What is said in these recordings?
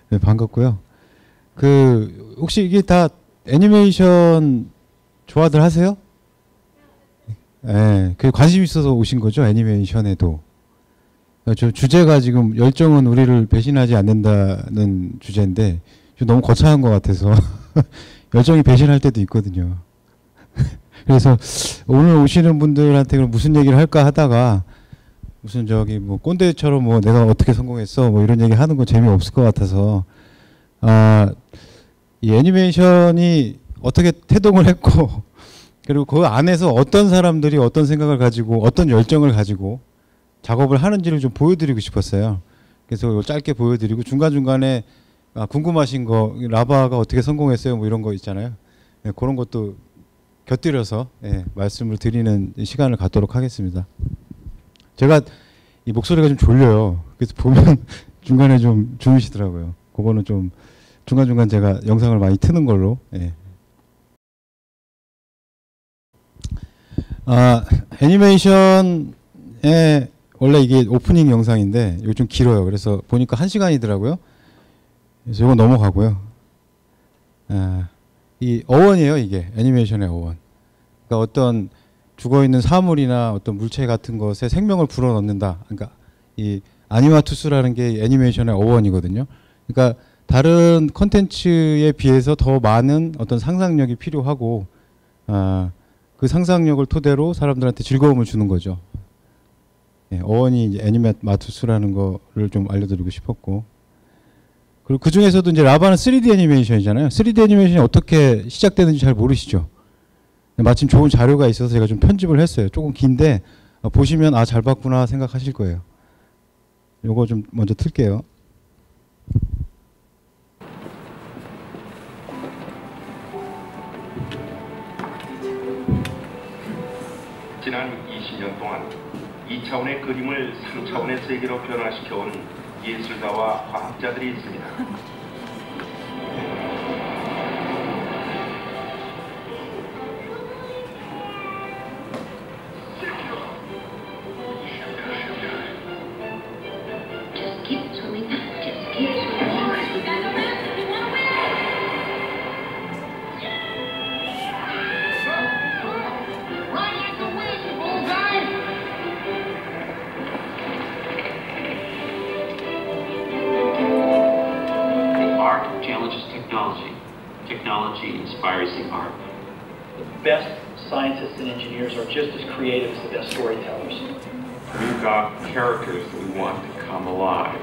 네, 반갑고요. 그 혹시 이게 다 애니메이션 좋아들 하세요? 네, 그 관심 있어서 오신 거죠, 애니메이션에도. 저 주제가 지금 열정은 우리를 배신하지 않는다는 주제인데 좀 너무 거창한 것 같아서 열정이 배신할 때도 있거든요. 그래서 오늘 오시는 분들한테 무슨 얘기를 할까 하다가 무슨 저기 뭐 꼰대처럼 뭐 내가 어떻게 성공했어 뭐 이런 얘기 하는 거 재미없을 것 같아서 이 애니메이션이 어떻게 태동을 했고 그리고 그 안에서 어떤 사람들이 어떤 생각을 가지고 어떤 열정을 가지고 작업을 하는지를 좀 보여드리고 싶었어요. 그래서 이걸 짧게 보여드리고 중간중간에 궁금하신 거 라바가 어떻게 성공했어요 뭐 이런 거 있잖아요. 네, 그런 것도 곁들여서 말씀을 드리는 시간을 갖도록 하겠습니다. 제가 이 목소리가 좀 졸려요. 그래서 보면 중간에 좀 주무시더라고요. 그거는 좀 중간중간 제가 영상을 많이 트는 걸로. 애니메이션에 원래 이게 오프닝 영상인데 이거 좀 길어요. 그래서 보니까 1시간이더라고요. 그래서 이거 넘어가고요. 이 어원이에요. 이게 애니메이션의 어원. 그러니까 어떤 죽어있는 사물이나 어떤 물체 같은 것에 생명을 불어넣는다. 그러니까 이 아니마투스라는 게 애니메이션의 어원이거든요. 그러니까 다른 컨텐츠에 비해서 더 많은 어떤 상상력이 필요하고 그 상상력을 토대로 사람들한테 즐거움을 주는 거죠. 어원이 이제 애니마투스라는 거를 좀 알려드리고 싶었고, 그리고 그 중에서도 이제 라바는 3D 애니메이션이잖아요. 3D 애니메이션이 어떻게 시작되는지 잘 모르시죠? 마침 좋은 자료가 있어서 제가 좀 편집을 했어요. 조금 긴데 보시면 잘 봤구나 생각하실 거예요. 요거 좀 먼저 틀게요. 지난 20년 동안 2차원의 그림을 3차원의 세계로 변화시켜온 예술가와 과학자들이 있습니다. Technology inspires the art. The best scientists and engineers are just as creative as the best storytellers. We've got characters that we want to come alive.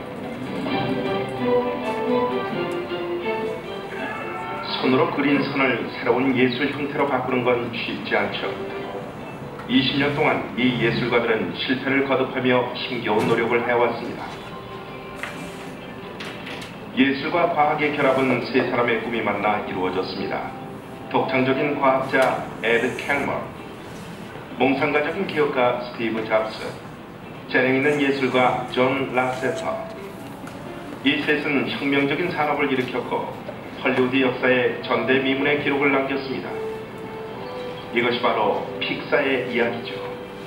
손으로 그린 선을 새로운 예술 형태로 바꾸는 건 쉽지 않죠. 20년 동안 이 예술가들은 실패를 거듭하며 힘겨운 노력을 해왔습니다. 예술과 과학의 결합은 세 사람의 꿈이 만나 이루어졌습니다. 독창적인 과학자 에드 캘머, 몽상가적인 기업가 스티브 잡스, 재능 있는 예술가 존 라세터. 이 셋은 혁명적인 산업을 일으켰고 헐리우드 역사에 전대미문의 기록을 남겼습니다. 이것이 바로 픽사의 이야기죠.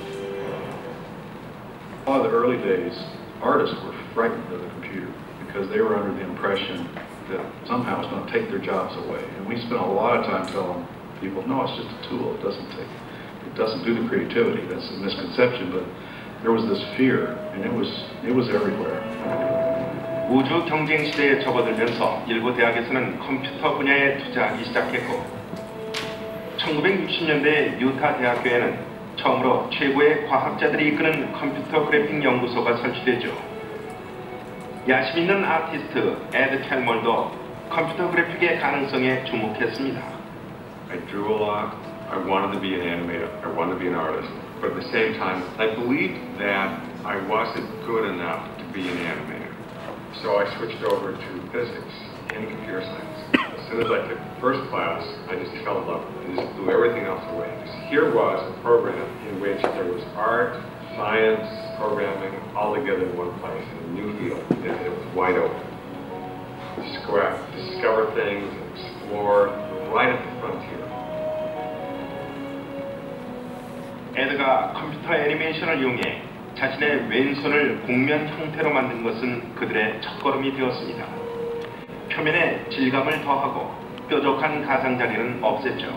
In the early days, artists were frightened of the computer because they were under the impression that somehow it's going to take their jobs away. And we spent a lot of time telling people, no, it's just a tool. It doesn't do the creativity. That's a misconception. But there was this fear, and it was everywhere. 우주 경쟁 시대에 접어들면서 일부 대학에서는 컴퓨터 분야에 투자하기 시작했고 1960년대 유타 대학교에는 처음으로 최고의 과학자들이 이끄는 컴퓨터 그래픽 연구소가 설치되죠. 야심 있는 아티스트 에드 캘머도 컴퓨터 그래픽의 가능성에 주목했습니다. I drew a lot. I wanted to be an animator. I wanted to be an artist. But at the same time, I believed that I wasn't good enough to be an animator. So I switched over to physics and computer science. As soon as I took the first class, I just fell in love with it. I just blew everything else away. Here was a program in which there was art, science, programming, all together in one place, in a new field. It was wide open. Discover things, explore, right at the frontier. 에드가 컴퓨터 애니메이션을 이용해 자신의 왼손을 곡면 형태로 만든 것은 그들의 첫걸음이 되었습니다. 표면에 질감을 더하고 뾰족한 가장자리는 없앴죠.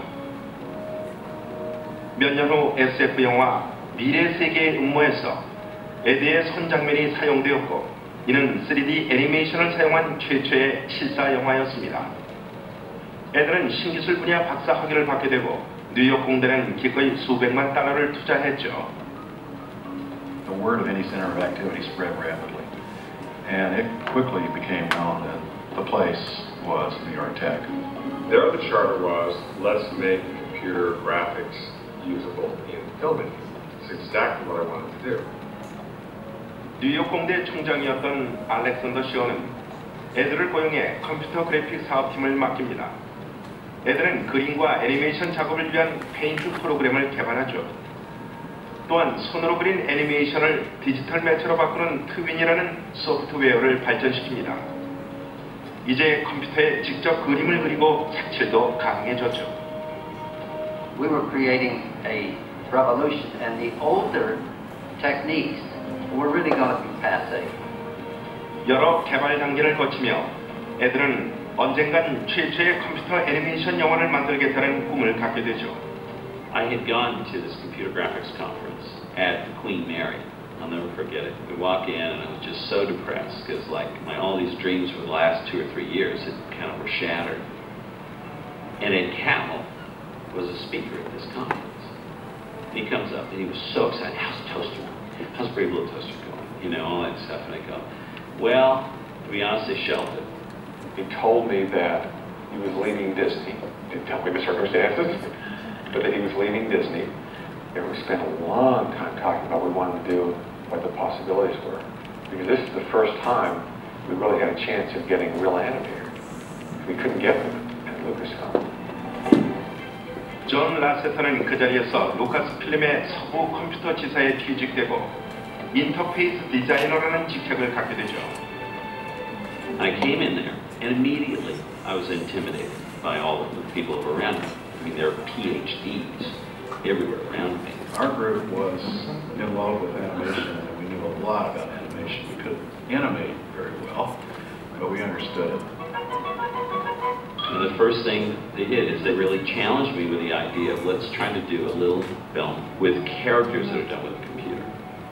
몇 년 후 SF 영화 미래 세계의 음모에서 에드의 손장면이 사용되었고, 이는 3D 애니메이션을 사용한 최초의 실사 영화였습니다. 에드는 신기술 분야 박사 학위를 받게 되고 뉴욕 공대는 기꺼이 수백만 달러를 투자했죠. The word of any center of activity spread rapidly, and it quickly became known that the place was New York Tech. There the charter was, let's make computer graphics usable in filmmaking. It's exactly what I wanted to do. 뉴욕 공대 총장이었던 알렉산더 시어는 에드를 고용해 컴퓨터 그래픽 사업팀을 맡깁니다. 에드는 그림과 애니메이션 작업을 위한 페인트 프로그램을 개발하죠. 또한 손으로 그린 애니메이션을 디지털 매체로 바꾸는 트윈이라는 소프트웨어를 발전시킵니다. 이제 컴퓨터에 직접 그림을 그리고 색칠도 가능해졌죠. We were creating a revolution, and the older techniques were really going to be passé. 여러 개발 단계를 거치며 에드는 언젠간 최초의 컴퓨터 애니메이션 영화를 만들겠다는 꿈을 갖게 되죠. I had gone to this computer graphics conference at Queen Mary. I'll never forget it. We walk in and I was just so depressed because all these dreams for the last 2 or 3 years had kind of were shattered. And Ed Catmull was a speaker at this conference. And he comes up and he was so excited. How's the toaster going? How's Brave Little Toaster going? You know, all that stuff. And I go, well, to be honest, they shelved it. He told me that he was leaving Disney. He didn't tell me the circumstances, but that he was leaving Disney. And we spent a long time talking about what we wanted to do, what the possibilities were. Because this is the first time we really had a chance of getting real animators. We couldn't get them at Lucasfilm. 존 라세터는 그 자리에서 루카스 필름의 서부 컴퓨터 지사에 취직되고 인터페이스 디자이너라는 직책을 갖게 되죠. I came in there and immediately I was intimidated by all of the people around me. I mean, there were PhDs everywhere around me. Our group was in love with animation, and we knew a lot about animation. We couldn't animate very well, but we understood it. And the first thing they did is they really challenged me with the idea of let's try to do a little film with characters that are done with a computer.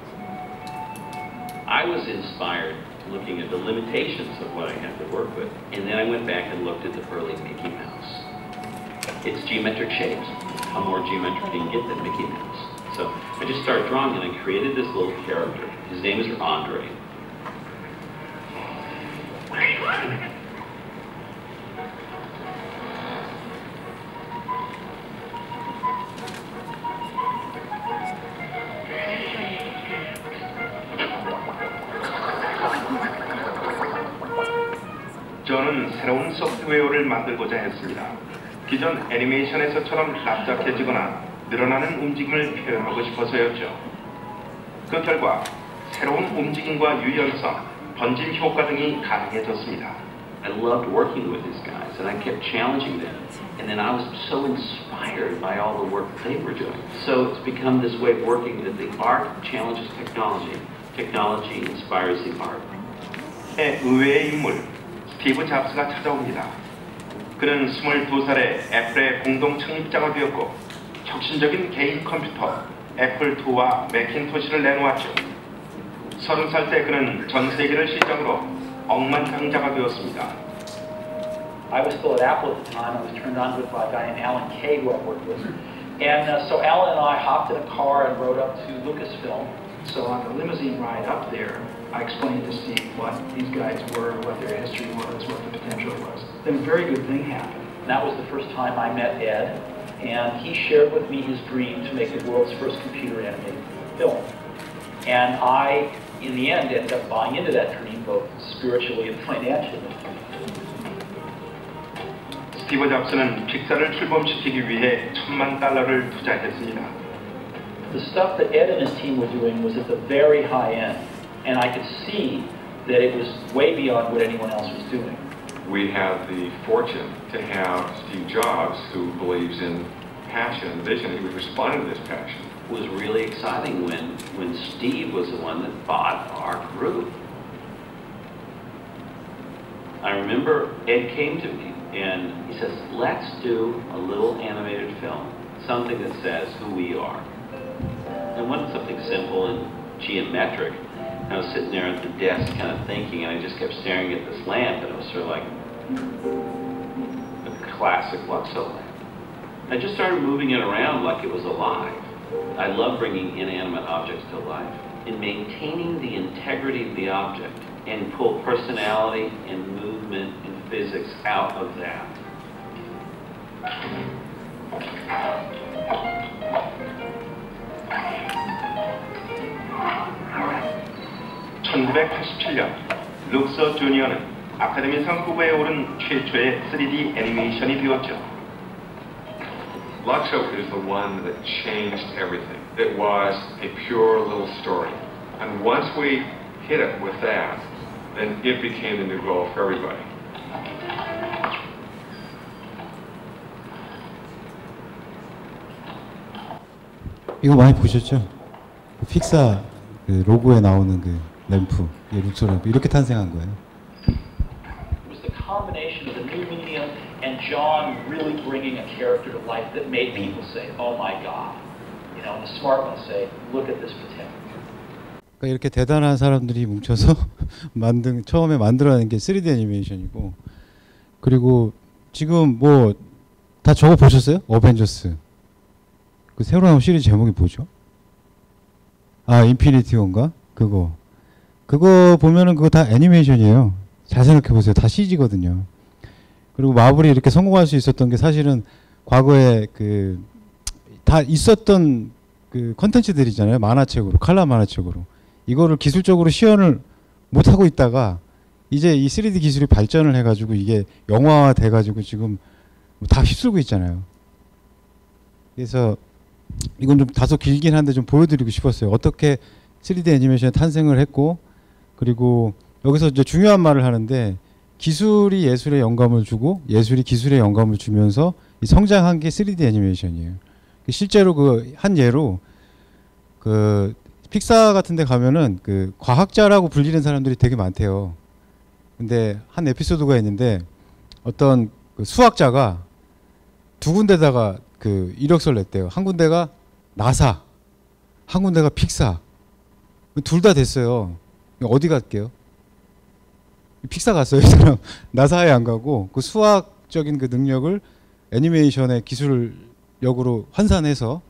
I was inspired looking at the limitations of what I had to work with, and then I went back and looked at the early Mickey Mouse. It's geometric shapes. How more geometric can you get than Mickey Mouse? So I just started drawing and I created this little character. His name is Andre. 저는 새로운 소프트웨어를 만들고자 했습니다. 기존 애니메이션에서처럼 납작해지거나 늘어나는 움직임을 표현하고 싶어서였죠. 그 결과 새로운 움직임과 유연성, 번짐 효과 등이 가능해졌습니다. I loved working with these guys and I kept challenging them. And then I was so inspired by all the work they were doing. So it's become this way of working that the art challenges technology. Technology inspires the art. 의외의 인물, 스티브 잡스가 찾아옵니다. 그는 22살에 애플의 공동 창립자가 되었고 혁신적인 개인 컴퓨터 애플2와 매킨토시를 내놓았죠. 30살 때 그는 전 세계를 시장으로 억만장자가 되었습니다. I was still at Apple at the time. I was turned on to it by a guy named Alan Kay who I worked with. And so Alan and I hopped in a car and rode up to Lucasfilm. So on the limousine ride up there, I explained to Steve what these guys were, what their history was, what the potential was. Then a very good thing happened. And that was the first time I met Ed, and he shared with me his dream to make the world's first computer animated film. And I, in the end, ended up buying into that dream, both spiritually and financially. 스티브 잡스는 픽사를 출범시키기 위해 $10,000,000를 투자했습니다. The stuff that Ed and his team were doing was at the very high end, and I could see that it was way beyond what anyone else was doing. We have the fortune to have Steve Jobs, who believes in passion and vision. He was responding to this passion. It was really exciting when Steve was the one that bought our group. I remember Ed came to me and he says, let's do a little animated film, something that says who we are. And wanted something simple and geometric. And I was sitting there at the desk kind of thinking, and I just kept staring at this lamp, and it was sort of like a classic Luxo lamp. I just started moving it around like it was alive. I love bringing inanimate objects to life and maintaining the integrity of the object and pull personality and movement and physics out of that. 1987년 룩서 주니어는 아카데미상 후보에 오른 최초의 3D 애니메이션이 되었죠. Luxo is the one that changed everything. It was a pure little story. And once we hit it with that, then it became the new goal for everybody. 이거 많이 보셨죠? 픽사 그 로고에 나오는 그 램프, 룩소 램프 이렇게 탄생한 거예요. It was the combination of the new medium and John really bringing a character to life that made people say, "Oh my God," you know, and the smart ones say, "Look at this potential." 그러니까 이렇게 대단한 사람들이 뭉쳐서 처음에 만들어낸 게 3D 애니메이션이고, 그리고 지금 뭐 다 저거 보셨어요? 어벤져스. 그 새로 나온 시리즈 제목이 뭐죠? 아, 인피니티 원가? 그거 보면은 그거 다 애니메이션이에요. 잘 생각해 보세요. 다 CG거든요. 그리고 마블이 이렇게 성공할 수 있었던 게 사실은 과거에 그 다 있었던 그 컨텐츠들이잖아요. 만화책으로, 칼라 만화책으로. 이거를 기술적으로 시연을 못 하고 있다가 이제 이 3D 기술이 발전을 해가지고 이게 영화화 돼가지고 지금 다 휩쓸고 있잖아요. 그래서 이건 좀 다소 길긴 한데 좀 보여드리고 싶었어요. 어떻게 3D 애니메이션이 탄생을 했고, 그리고 여기서 이제 중요한 말을 하는데, 기술이 예술에 영감을 주고 예술이 기술에 영감을 주면서 이 성장한 게 3D 애니메이션이에요. 실제로 그 한 예로 그 픽사 같은 데 가면은 그 과학자라고 불리는 사람들이 되게 많대요. 근데 한 에피소드가 있는데 어떤 그 수학자가 두 군데다가 그 이력서를 냈대요. 한 군데가 나사, 한 군데가 픽사. 둘 다 됐어요. 어디 갈게요? 픽사 갔어요. 이 사람. 나사에 안 가고 그 수학적인 그 능력을 애니메이션의 기술력으로 환원해서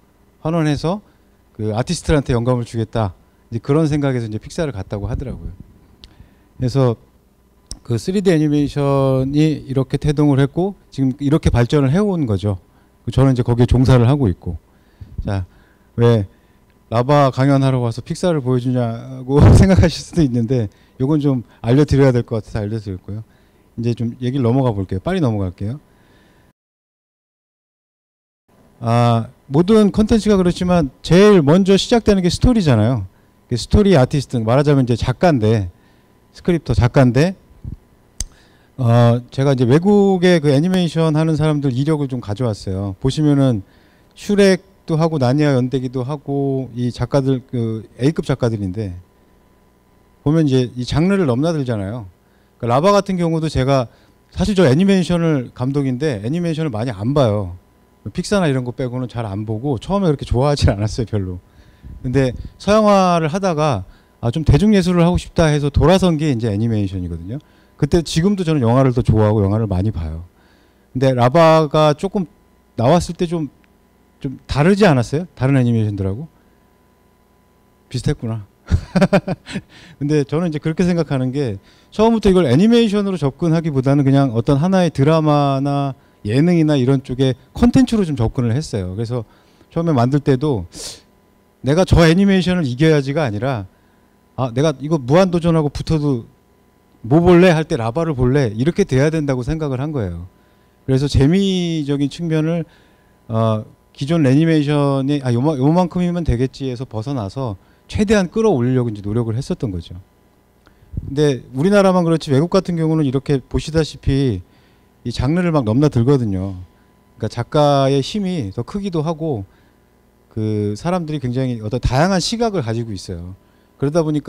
그 아티스트한테 영감을 주겠다. 이제 그런 생각에서 이제 픽사를 갔다고 하더라고요. 그래서 그 3D 애니메이션이 이렇게 태동을 했고 지금 이렇게 발전을 해온 거죠. 저는 이제 거기에 종사를 하고 있고. 자, 왜 라바 강연하러 와서 픽사를 보여주냐고 생각하실 수도 있는데 요건 좀 알려드려야 될 것 같아서 알려드릴 거예요. 이제 좀 얘기를 넘어가 볼게요. 빨리 넘어갈게요. 모든 컨텐츠가 그렇지만 제일 먼저 시작되는 게 스토리잖아요. 스토리 아티스트, 말하자면 이제 작가인데, 스크립터 작가인데, 제가 이제 외국의 그 애니메이션 하는 사람들 이력을 좀 가져왔어요. 보시면은 슈렉도 하고 나니아 연대기도 하고 이 작가들 그 A급 작가들인데 보면 이제 이 장르를 넘나들잖아요. 그러니까 라바 같은 경우도 제가 사실 저 애니메이션을 감독인데 애니메이션을 많이 안 봐요. 픽사나 이런 거 빼고는 잘 안 보고 처음에 그렇게 좋아하지 않았어요, 별로. 근데 서양화를 하다가 좀 대중예술을 하고 싶다 해서 돌아선 게 이제 애니메이션이거든요. 그때 지금도 저는 영화를 더 좋아하고 영화를 많이 봐요. 근데 라바가 조금 나왔을 때 좀 다르지 않았어요? 다른 애니메이션들하고? 비슷했구나. 근데 저는 이제 그렇게 생각하는 게 처음부터 이걸 애니메이션으로 접근하기보다는 그냥 어떤 하나의 드라마나 예능이나 이런 쪽에 콘텐츠로 좀 접근을 했어요. 그래서 처음에 만들 때도 내가 저 애니메이션을 이겨야지가 아니라 내가 이거 무한도전하고 붙어도 뭐 볼래? 할 때 라바를 볼래? 이렇게 돼야 된다고 생각을 한 거예요. 그래서 재미적인 측면을 기존 애니메이션이 요만큼이면 되겠지 해서 벗어나서 최대한 끌어올리려고 이제 노력을 했었던 거죠. 근데 우리나라만 그렇지 외국 같은 경우는 이렇게 보시다시피 이 장르를 막 넘나들거든요. 그러니까 작가의 힘이 더 크기도 하고 그 사람들이 굉장히 어떤 다양한 시각을 가지고 있어요. 그러다 보니까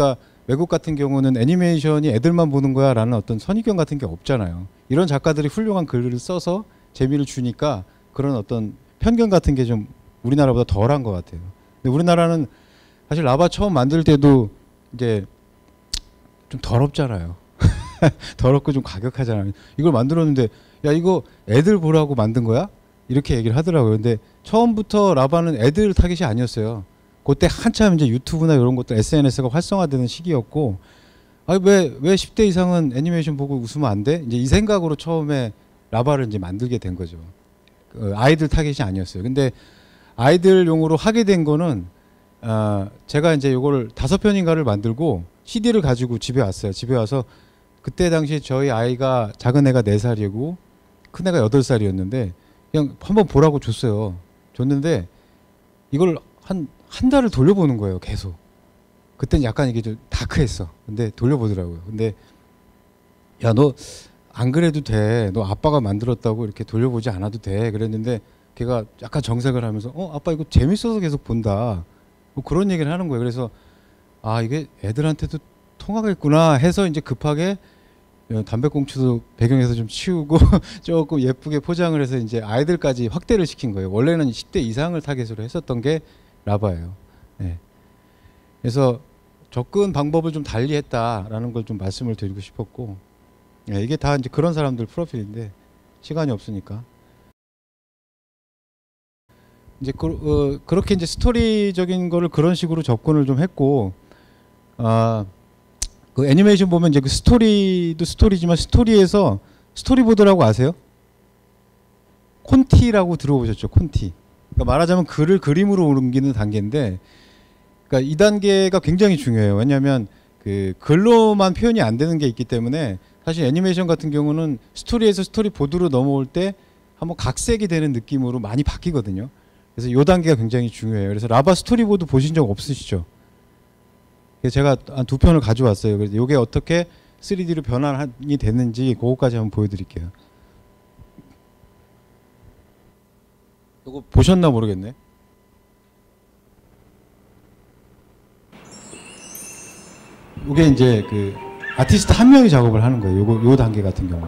외국 같은 경우는 애니메이션이 애들만 보는 거야 라는 어떤 선입견 같은 게 없잖아요. 이런 작가들이 훌륭한 글을 써서 재미를 주니까 그런 어떤 편견 같은 게 좀 우리나라보다 덜한 것 같아요. 근데 우리나라는 사실 라바 처음 만들 때도 이제 좀 더럽잖아요. 더럽고 좀 가격하잖아요. 이걸 만들었는데 야 이거 애들 보라고 만든 거야? 이렇게 얘기를 하더라고요. 근데 처음부터 라바는 애들 타깃이 아니었어요. 그때 한참 이제 유튜브나 이런 것들 SNS가 활성화되는 시기였고 왜 10대 이상은 애니메이션 보고 웃으면 안 돼? 이제 이 생각으로 처음에 라바를 이제 만들게 된 거죠. 아이들 타깃이 아니었어요. 근데 아이들용으로 하게 된 거는 제가 이제 이걸 5편인가를 만들고 CD를 가지고 집에 왔어요. 집에 와서 그때 당시 저희 아이가 작은 애가 4살이고 큰 애가 8살이었는데 그냥 한번 보라고 줬어요. 줬는데 이걸 한 달을 돌려보는 거예요. 계속. 그때는 약간 이게 좀 다크했어. 근데 돌려보더라고요. 근데 야 너 안 그래도 돼. 너 아빠가 만들었다고 이렇게 돌려보지 않아도 돼. 그랬는데 걔가 약간 정색을 하면서 아빠 이거 재밌어서 계속 본다. 뭐 그런 얘기를 하는 거예요. 그래서 이게 애들한테도 통하겠구나 해서 이제 급하게 담배꽁초도 배경에서 좀 치우고 조금 예쁘게 포장을 해서 이제 아이들까지 확대를 시킨 거예요. 원래는 10대 이상을 타겟으로 했었던 게 라바예요. 네. 그래서 접근 방법을 좀 달리 했다라는 걸 좀 말씀을 드리고 싶었고, 네, 이게 다 이제 그런 사람들 프로필인데 시간이 없으니까 이제 그렇게 이제 스토리적인 거를 그런 식으로 접근을 좀 했고, 그 애니메이션 보면 이제 그 스토리도 스토리지만 스토리에서 스토리보드라고 아세요? 콘티라고 들어보셨죠? 콘티. 그러니까 말하자면 글을 그림으로 옮기는 단계인데, 그러니까 이 단계가 굉장히 중요해요. 왜냐하면 그 글로만 표현이 안 되는 게 있기 때문에 사실 애니메이션 같은 경우는 스토리에서 스토리보드로 넘어올 때 한번 각색이 되는 느낌으로 많이 바뀌거든요. 그래서 이 단계가 굉장히 중요해요. 그래서 라바 스토리보드 보신 적 없으시죠? 그래서 제가 한 2편을 가져왔어요. 그래서 이게 어떻게 3D로 변환이 됐는지 그거까지 한번 보여드릴게요. 이거 보셨나 모르겠네. 이게 이제 그 아티스트 한 명이 작업을 하는 거예요. 요 단계 같은 경우.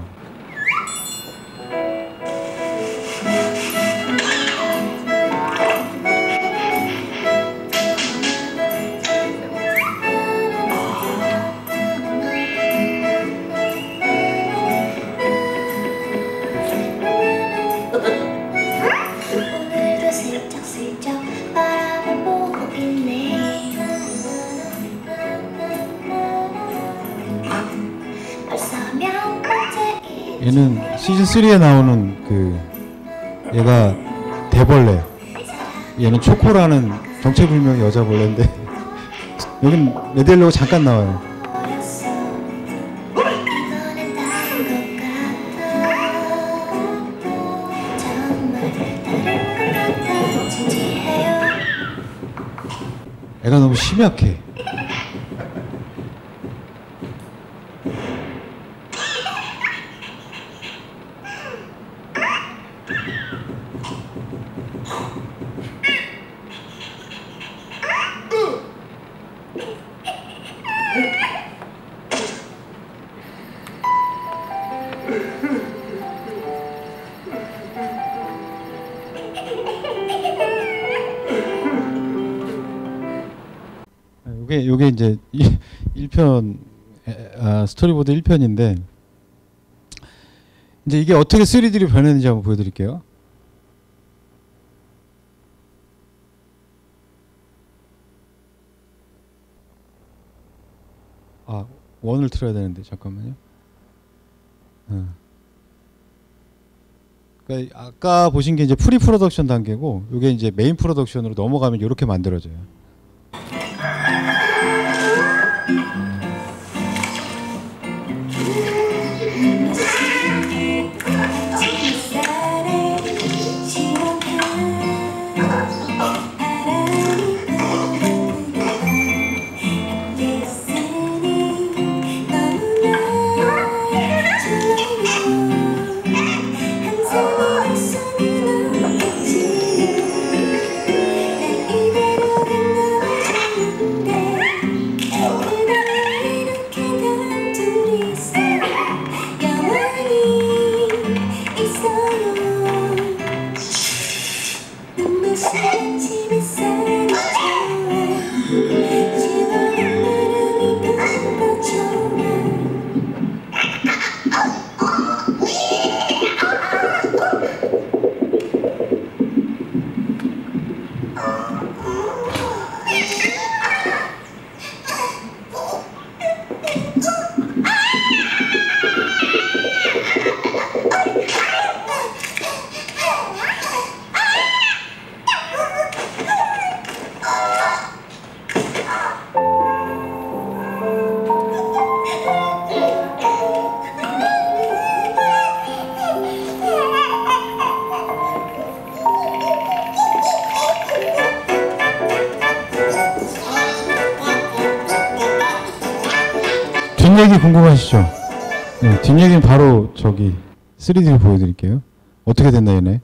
얘는 시즌 3에 나오는 얘가 대벌레. 얘는 초코라는 정체불명의 여자벌레인데 여긴 레드헬로가 잠깐 나와요. 애가 너무 심약해. 요게 이제 1편 스토리보드 1편인데 이제 이게 어떻게 3D로 변했는지 한번 보여드릴게요. 원을 틀어야 되는데 잠깐만요. 그러니까 아까 보신 게 이제 프리 프로덕션 단계고, 이게 이제 메인 프로덕션으로 넘어가면 이렇게 만들어져요. 뒷얘기 궁금하시죠? 네, 뒷얘기는 바로 저기 3D로 보여드릴게요. 어떻게 됐나 얘네.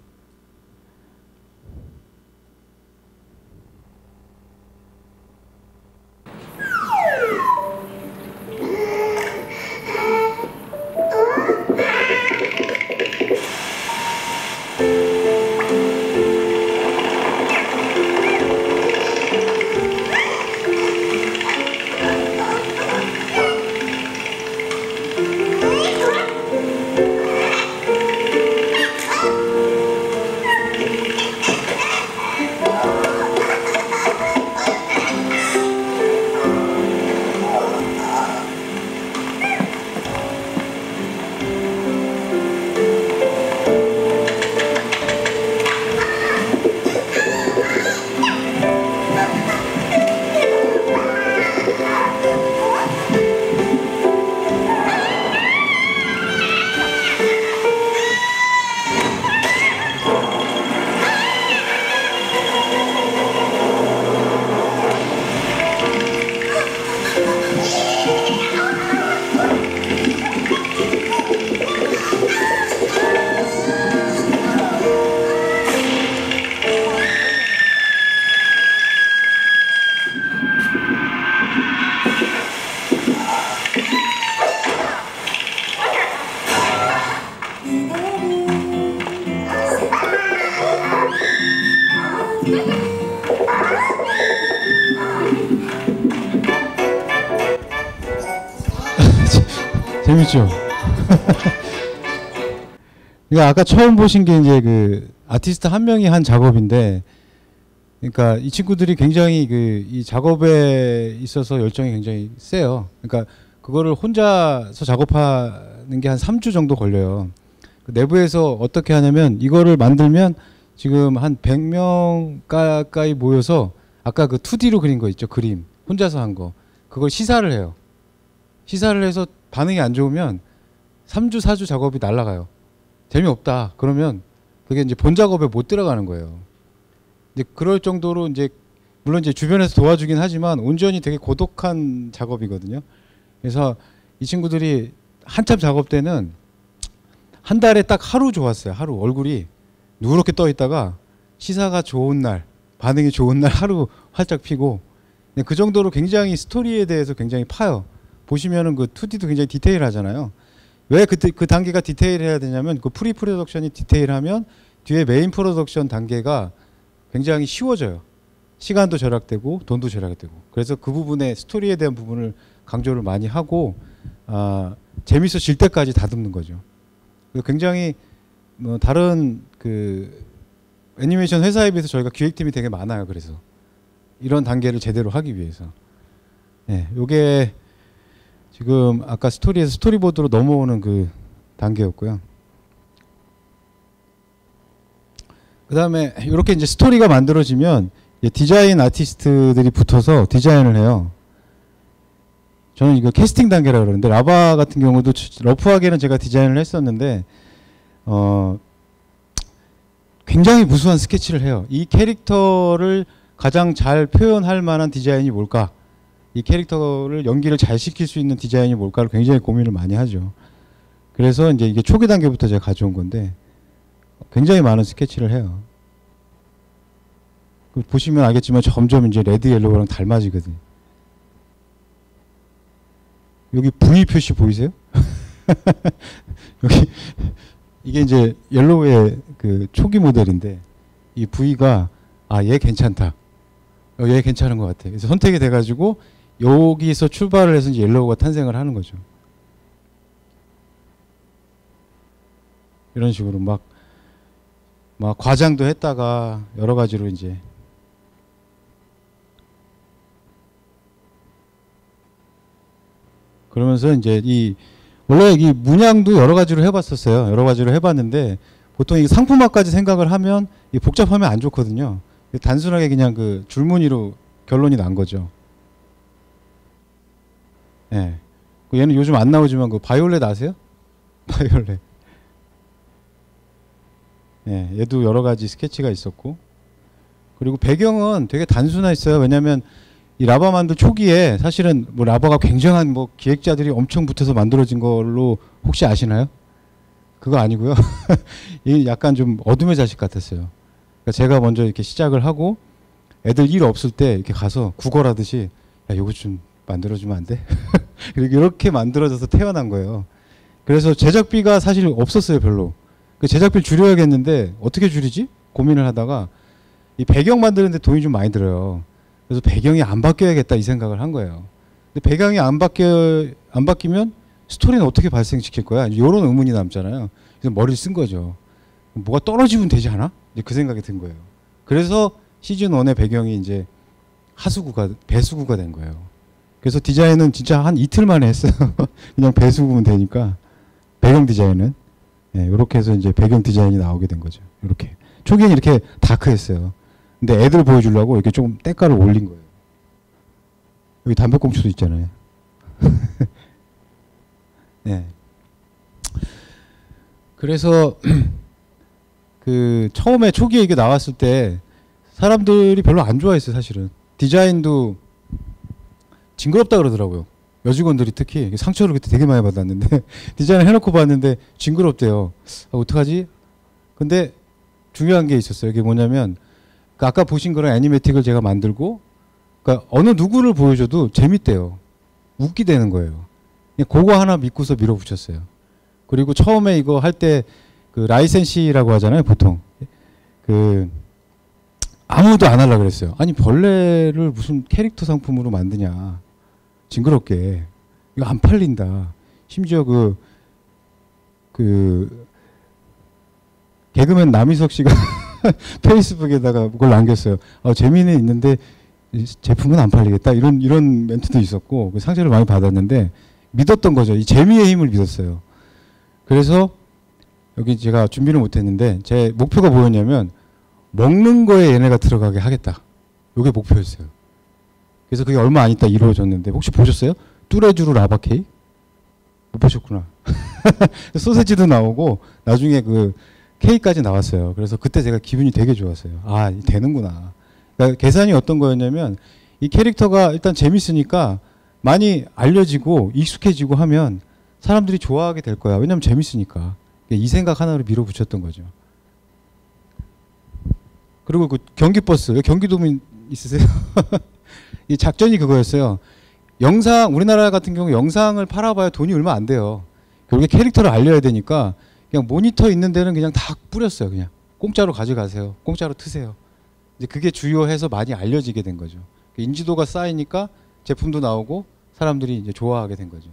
재밌죠? 그러니까 아까 처음 보신 게 이제 그 아티스트 한 명이 한 작업인데, 그러니까 이 친구들이 굉장히 그 이 작업에 있어서 열정이 굉장히 세요. 그러니까 그거를 혼자서 작업하는 게 한 3주 정도 걸려요. 그 내부에서 어떻게 하냐면 이거를 만들면 지금 한 100명 가까이 모여서 아까 그 2D로 그린 거 있죠, 그림 혼자서 한 거, 그걸 시사를 해요. 시사를 해서 반응이 안 좋으면 3주 4주 작업이 날아가요. 재미없다 그러면 그게 이제 본 작업에 못 들어가는 거예요. 이제 그럴 정도로 이제 물론 이제 주변에서 도와주긴 하지만 온전히 되게 고독한 작업이거든요. 그래서 이 친구들이 한참 작업 때는 한 달에 딱 하루 좋았어요. 하루 얼굴이 누렇게 떠 있다가 시사가 좋은 날, 반응이 좋은 날 하루 활짝 피고, 그 정도로 굉장히 스토리에 대해서 굉장히 파요. 보시면은 그 2D도 굉장히 디테일하잖아요. 왜 그 단계가 디테일해야 되냐면 그 프리 프로덕션이 디테일하면 뒤에 메인 프로덕션 단계가 굉장히 쉬워져요. 시간도 절약되고 돈도 절약되고. 그래서 그 부분에 스토리에 대한 부분을 강조를 많이 하고 재밌어질 때까지 다듬는 거죠. 굉장히 뭐 다른 그 애니메이션 회사에 비해서 저희가 기획팀이 되게 많아요. 그래서 이런 단계를 제대로 하기 위해서. 네, 요게 지금 아까 스토리에서 스토리보드로 넘어오는 그 단계였고요. 그 다음에 이렇게 이제 스토리가 만들어지면 디자인 아티스트들이 붙어서 디자인을 해요. 저는 이거 캐스팅 단계라고 그러는데, 라바 같은 경우도 러프하게는 제가 디자인을 했었는데 굉장히 무수한 스케치를 해요. 이 캐릭터를 가장 잘 표현할 만한 디자인이 뭘까? 이 캐릭터를 연기를 잘 시킬 수 있는 디자인이 뭘까를 굉장히 고민을 많이 하죠. 그래서 이제 이게 초기 단계부터 제가 가져온 건데 굉장히 많은 스케치를 해요. 보시면 알겠지만 점점 이제 레드 옐로우랑 닮아지거든요. 여기 V 표시 보이세요? 여기 이게 이제 옐로우의 그 초기 모델인데 이 V가 얘 괜찮다. 얘 괜찮은 것 같아. 그래서 선택이 돼가지고 여기서 출발을 해서 이제 옐로우가 탄생을 하는 거죠. 이런 식으로 막 과장도 했다가 여러 가지로 이제 그러면서 이제 원래 이 문양도 여러 가지로 해봤었어요. 여러 가지로 해봤는데 보통 이 상품화까지 생각을 하면 이 복잡하면 안 좋거든요. 단순하게 그냥 그 줄무늬로 결론이 난 거죠. 예. 얘는 요즘 안 나오지만 그 바이올렛 아세요? 바이올렛. 예, 얘도 여러 가지 스케치가 있었고, 그리고 배경은 되게 단순했어요. 왜냐하면 이 라바 만들 초기에 사실은 뭐 라바가 굉장한 뭐 기획자들이 엄청 붙어서 만들어진 걸로 혹시 아시나요? 그거 아니고요. 이 약간 좀 어둠의 자식 같았어요. 그러니까 제가 먼저 이렇게 시작을 하고 애들 일 없을 때 이렇게 가서 구걸하듯이 야, 이거 좀 만들어주면 안 돼? 이렇게 만들어져서 태어난 거예요. 그래서 제작비가 사실 없었어요, 별로. 그 제작비를 줄여야겠는데 어떻게 줄이지? 고민을 하다가 이 배경 만드는데 돈이 좀 많이 들어요. 그래서 배경이 안 바뀌어야겠다 이 생각을 한 거예요. 근데 배경이 안 바뀌면 스토리는 어떻게 발생시킬 거야? 이런 의문이 남잖아요. 그래서 머리를 쓴 거죠. 뭐가 떨어지면 되지 않아? 이제 그 생각이 든 거예요. 그래서 시즌 1의 배경이 이제 배수구가 된 거예요. 그래서 디자인은 진짜 한 이틀 만에 했어요. 그냥 배수구면 되니까 배경 디자인은 이렇게 해서 이제 배경 디자인이 나오게 된 거죠. 이렇게 초기에는 이렇게 다크했어요. 근데 애들 보여주려고 이렇게 조금 때깔을 올린 거예요. 여기 담배꽁초도 있잖아요. 네. 그래서 그 처음에 초기에 이게 나왔을 때 사람들이 별로 안 좋아했어요, 사실은. 디자인도 징그럽다 그러더라고요. 여직원들이 특히 상처를 그때 되게 많이 받았는데 디자인을 해놓고 봤는데 징그럽대요. 아, 어떡하지? 근데 중요한 게 있었어요. 이게 뭐냐면 아까 보신 그런 애니메틱을 제가 만들고 그러니까 어느 누구를 보여줘도 재밌대요. 웃기대는 거예요. 그거 하나 믿고서 밀어붙였어요. 그리고 처음에 이거 할 때 그 라이센시라고 하잖아요, 보통. 그 아무도 안 하려고 그랬어요. 아니 벌레를 무슨 캐릭터 상품으로 만드냐. 징그럽게. 이거 안 팔린다. 심지어 그 개그맨 남희석 씨가 페이스북에다가 그걸 남겼어요. 재미는 있는데 제품은 안 팔리겠다. 이런 멘트도 있었고 상처를 많이 받았는데 믿었던 거죠. 이 재미의 힘을 믿었어요. 그래서 여기 제가 준비를 못했는데 제 목표가 뭐였냐면 먹는 거에 얘네가 들어가게 하겠다. 이게 목표였어요. 그래서 그게 얼마 안 있다 이루어졌는데 혹시 보셨어요? 뚜레쥬르 라바 케이크? 못 보셨구나. 소세지도 나오고 나중에 그 케이크까지 나왔어요. 그래서 그때 제가 기분이 되게 좋았어요. 아, 되는구나. 그러니까 계산이 어떤 거였냐면 이 캐릭터가 일단 재밌으니까 많이 알려지고 익숙해지고 하면 사람들이 좋아하게 될 거야. 왜냐면 재밌으니까. 이 생각 하나로 밀어붙였던 거죠. 그리고 그 경기버스, 경기도민 있으세요? 이 작전이 그거였어요. 우리나라 같은 경우 영상을 팔아봐야 돈이 얼마 안 돼요. 결국에 캐릭터를 알려야 되니까 그냥 모니터 있는 데는 그냥 다 뿌렸어요. 그냥 공짜로 가져가세요. 공짜로 트세요. 이제 그게 주요해서 많이 알려지게 된 거죠. 인지도가 쌓이니까 제품도 나오고 사람들이 이제 좋아하게 된 거죠.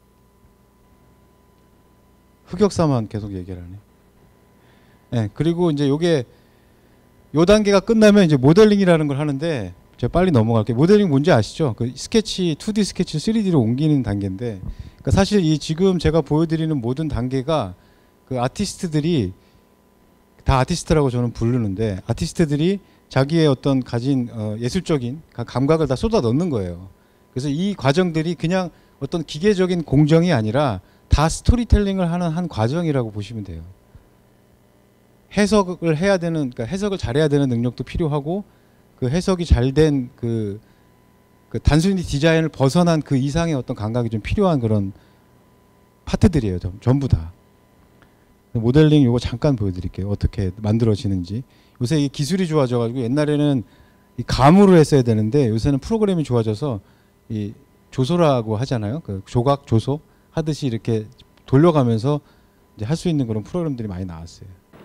흑역사만 계속 얘기를 하네. 네, 그리고 이제 요 단계가 끝나면 이제 모델링이라는 걸 하는데 제가 빨리 넘어갈게요. 모델링 뭔지 아시죠? 그 스케치, 2D 스케치 3D로 옮기는 단계인데 그러니까 사실 이 지금 제가 보여드리는 모든 단계가 그 아티스트들이 다 아티스트라고 저는 부르는데 아티스트들이 자기의 어떤 가진 예술적인 감각을 다 쏟아 넣는 거예요. 그래서 이 과정들이 그냥 어떤 기계적인 공정이 아니라 다 스토리텔링을 하는 한 과정이라고 보시면 돼요. 해석을 해야 되는, 그러니까 해석을 잘해야 되는 능력도 필요하고 그 해석이 잘 된 그 단순히 디자인을 벗어난 그 이상의 어떤 감각이 좀 필요한 그런 파트들이에요. 전부 다. 모델링 이거 잠깐 보여드릴게요. 어떻게 만들어지는지. 요새 이 기술이 좋아져가지고 옛날에는 이 감으로 했어야 되는데 요새는 프로그램이 좋아져서 이 조소라고 하잖아요. 그 조각 조소 하듯이 이렇게 돌려가면서 이제 할 수 있는 그런 프로그램들이 많이 나왔어요.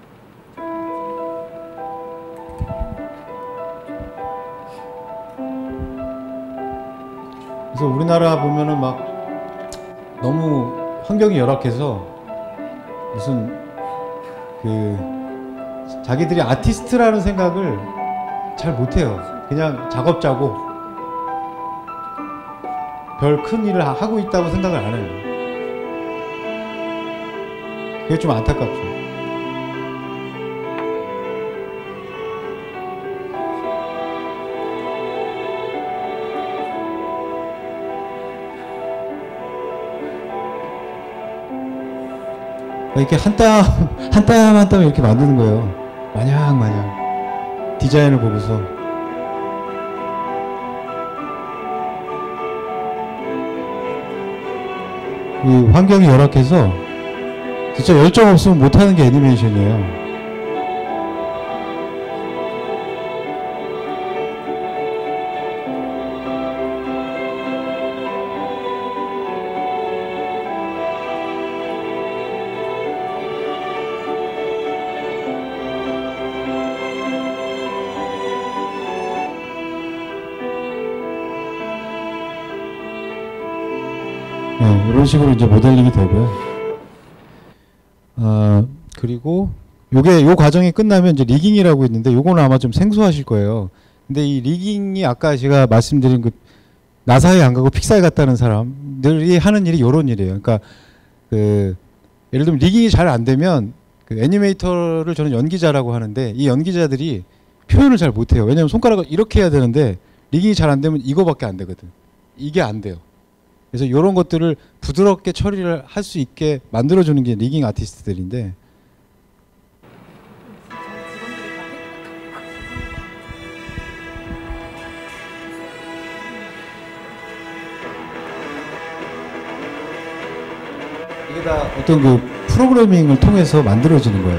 그래서 우리나라 보면은 막 너무 환경이 열악해서 무슨 그 자기들이 아티스트라는 생각을 잘 못해요. 그냥 작업 짜고 별 큰 일을 하고 있다고 생각을 안 해요. 그게 좀 안타깝죠. 이렇게 한 땀 이렇게 만드는 거예요. 마냥 디자인을 보고서. 이 환경이 열악해서 진짜 열정 없으면 못하는 게 애니메이션이에요. 네, 이런 식으로 이제 모델링이 되고요. 그리고 요 과정이 끝나면 이제 리깅이라고 있는데 요거는 아마 좀 생소하실 거예요. 근데 이 리깅이 아까 제가 말씀드린 그 나사에 안 가고 픽사에 갔다는 사람들이 하는 일이 요런 일이에요. 그러니까 그 예를 들면 리깅이 잘 안 되면 그 애니메이터를 저는 연기자라고 하는데 이 연기자들이 표현을 잘 못해요. 왜냐면 손가락을 이렇게 해야 되는데 리깅이 잘 안 되면 이거밖에 안 되거든. 이게 안 돼요. 그래서 이런 것들을 부드럽게 처리를 할 수 있게 만들어주는 게 리깅 아티스트들인데 이게 다 어떤 그 프로그래밍을 통해서 만들어지는 거예요.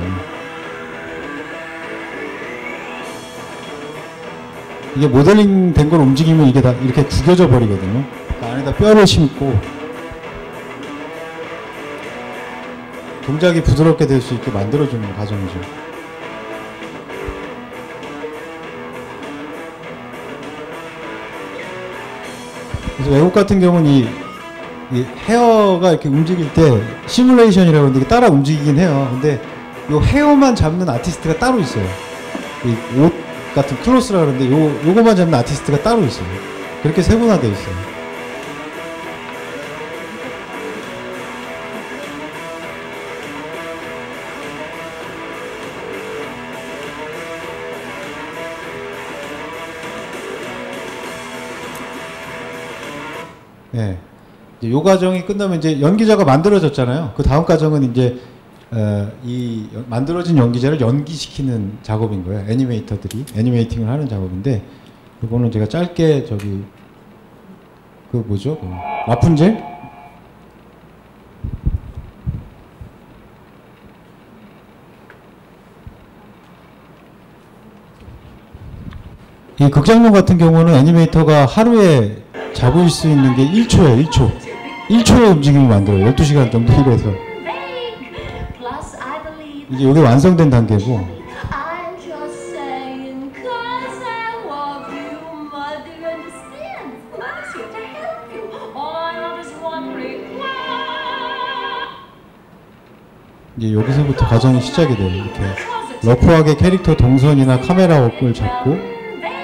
이게 모델링 된 걸 움직이면 이게 다 이렇게 구겨져 버리거든요. 그 안에다 뼈를 심고 동작이 부드럽게 될 수 있게 만들어주는 과정이죠. 그래서 외국 같은 경우는 이 헤어가 이렇게 움직일 때 시뮬레이션이라고 하는데 따라 움직이긴 해요. 근데 이 헤어만 잡는 아티스트가 따로 있어요. 이 옷 같은 클로스라 그러는데 요거만 잡는 아티스트가 따로 있어요. 그렇게 세분화되어 있어요. 네. 이제 요 과정이 끝나면 이제 연기자가 만들어졌잖아요. 그 다음 과정은 이제 이 만들어진 연기자를 연기시키는 작업인 거예요. 애니메이터들이 애니메이팅을 하는 작업인데 이거는 제가 짧게 저기 그 뭐죠? 라푼젤? 이 극장용 같은 경우는 애니메이터가 하루에 잡을 수 있는 게 1초예요. 1초. 1초의 움직임을 만들어요. 12시간 정도 일해서. 이제 이게 완성된 단계고 이제 여기서부터 과정이 시작이 돼요. 이렇게 러프하게 캐릭터 동선이나 카메라 워크를 잡고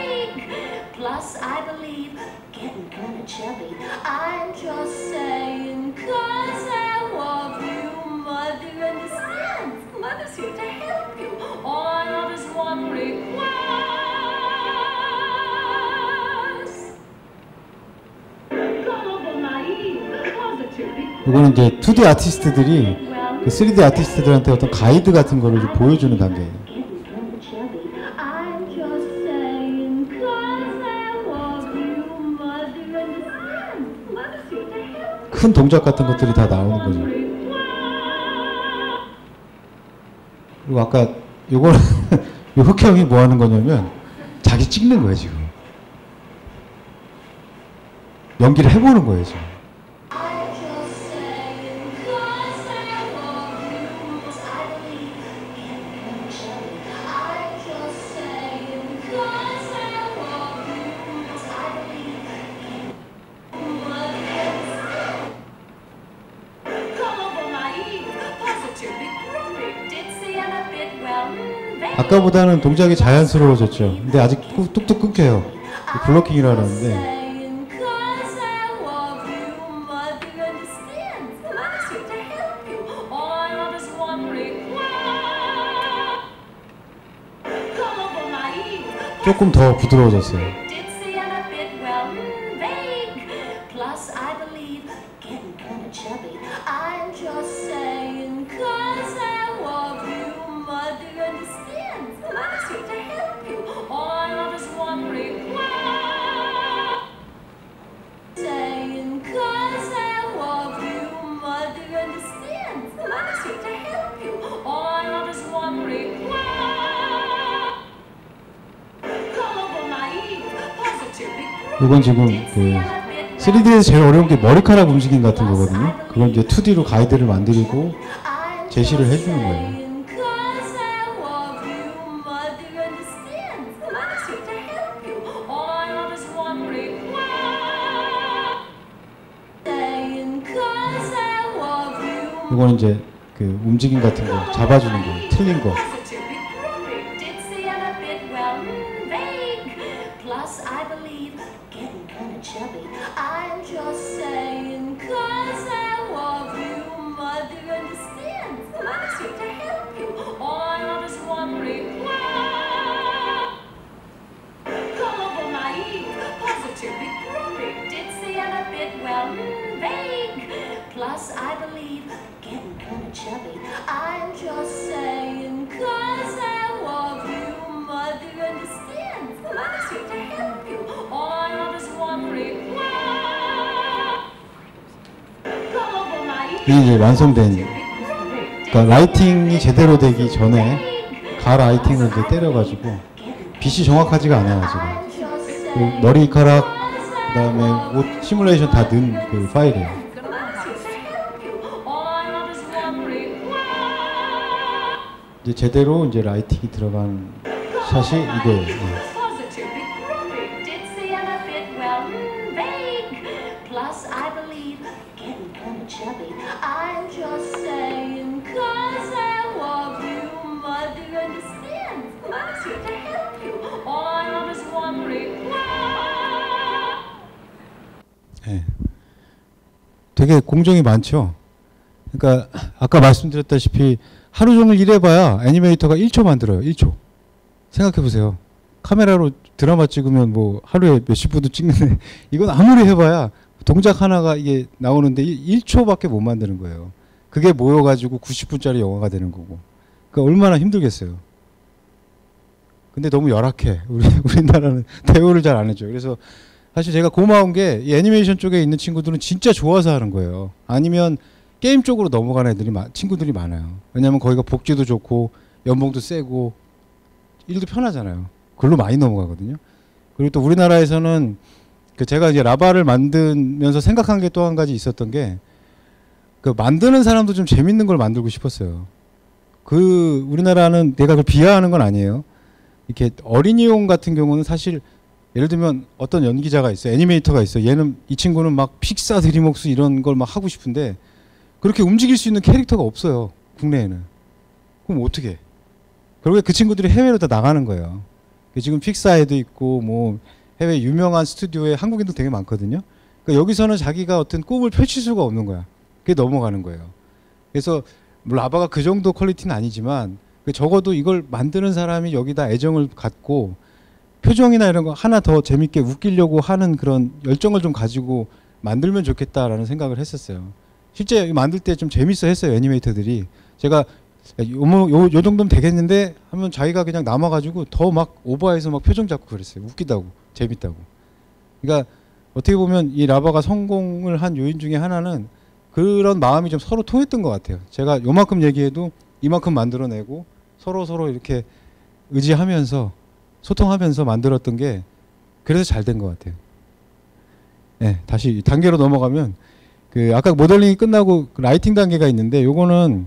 이거는 이제 2D 아티스트들이 그 3D 아티스트들한테 어떤 가이드 같은 거를 좀 보여주는 단계예요. 큰 동작 같은 것들이 다 나오는 거죠. 그리고 아까 요거는 요 흑형이 뭐 하는 거냐면 자기 찍는 거예요, 지금. 연기를 해보는 거예요, 지금. 아까보다는 동작이 자연스러워졌죠. 근데 아직 뚝뚝 끊겨요. 블로킹이라 그러는데. 조금 더 부드러워졌어요. 이건 지금 그 3D에서 제일 어려운 게 머리카락 움직임 같은 거거든요. 그걸 이제 2D로 가이드를 만들고 제시를 해주는 거예요. 이거는 이제 그 움직임 같은 거 잡아주는 거, 틀린 거. Plus, I believe getting kind of chubby. I'm just saying, 'cause I love you. Mother understands. Mother's here to help you. All I love is wondering why. 이게 이제 완성된, 그러니까 라이팅이 제대로 되기 전에 가 라이팅을 이제 때려가지고 빛이 정확하지가 않아요 지금. 그 머리카락 그다음에 옷 시뮬레이션 다 넣은 그 파일이에요. 이제 제대로 이제 라이팅이 들어간 샷이 이거예요. 네. 네. 되게 공정이 많죠. 그러니까 아까 말씀드렸다시피 하루 종일 일해봐야 애니메이터가 1초 만들어요. 1초. 생각해보세요. 카메라로 드라마 찍으면 뭐 하루에 몇십 분도 찍는데 이건 아무리 해봐야 동작 하나가 이게 나오는데 1초밖에 못 만드는 거예요. 그게 모여가지고 90분짜리 영화가 되는 거고. 그러니까 얼마나 힘들겠어요. 근데 너무 열악해. 우리나라는 대우를 잘 안 해줘요. 그래서 사실 제가 고마운 게 이 애니메이션 쪽에 있는 친구들은 진짜 좋아서 하는 거예요. 아니면 게임 쪽으로 넘어가는 애들이 친구들이 많아요. 왜냐하면 거기가 복지도 좋고 연봉도 세고 일도 편하잖아요. 글로 많이 넘어가거든요. 그리고 또 우리나라에서는 그 제가 이제 라바를 만들면서 생각한 게 또 한 가지 있었던 게 그 만드는 사람도 좀 재밌는 걸 만들고 싶었어요. 그 우리나라는 내가 그걸 비하하는 건 아니에요. 이렇게 어린이용 같은 경우는 사실 예를 들면 어떤 연기자가 있어요. 애니메이터가 있어요. 얘는 이 친구는 막 픽사 드림웍스 이런 걸 막 하고 싶은데 그렇게 움직일 수 있는 캐릭터가 없어요. 국내에는. 그럼 어떻게 해? 결국에 그 친구들이 해외로 다 나가는 거예요. 지금 픽사에도 있고 뭐 해외 유명한 스튜디오에 한국인도 되게 많거든요. 그러니까 여기서는 자기가 어떤 꿈을 펼칠 수가 없는 거야. 그게 넘어가는 거예요. 그래서 뭐 라바가 그 정도 퀄리티는 아니지만 적어도 이걸 만드는 사람이 여기다 애정을 갖고 표정이나 이런 거 하나 더 재밌게 웃기려고 하는 그런 열정을 좀 가지고 만들면 좋겠다라는 생각을 했었어요. 실제 만들 때 좀 재밌어 했어요. 애니메이터들이. 제가 요 정도면 되겠는데 하면 자기가 그냥 남아가지고 더 막 오버해서 막 표정 잡고 그랬어요. 웃기다고 재밌다고. 그러니까 어떻게 보면 이 라바가 성공을 한 요인 중에 하나는 그런 마음이 좀 서로 통했던 것 같아요. 제가 요만큼 얘기해도 이만큼 만들어내고 서로 이렇게 의지하면서 소통하면서 만들었던 게 그래서 잘 된 것 같아요. 네, 다시 단계로 넘어가면 그 아까 모델링이 끝나고 라이팅 단계가 있는데 요거는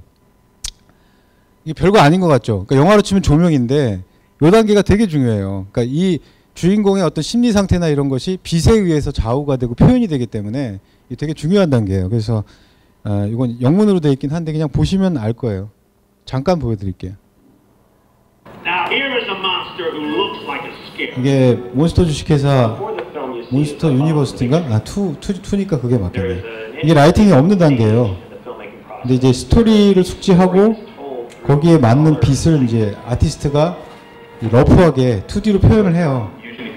이게 별거 아닌 것 같죠. 그러니까 영화로 치면 조명인데 요 단계가 되게 중요해요. 그러니까 이 주인공의 어떤 심리 상태나 이런 것이 빛에 의해서 좌우가 되고 표현이 되기 때문에 이게 되게 중요한 단계예요. 그래서 이건 영문으로 되어 있긴 한데 그냥 보시면 알 거예요. 잠깐 보여드릴게요. 이게 몬스터 주식회사 몬스터 유니버스인가? 투니까 그게 맞겠네. 이게 라이팅이 없는 단계예요. 근데 이제 스토리를 숙지하고 거기에 맞는 빛을 이제 아티스트가 러프하게 2D로 표현을 해요.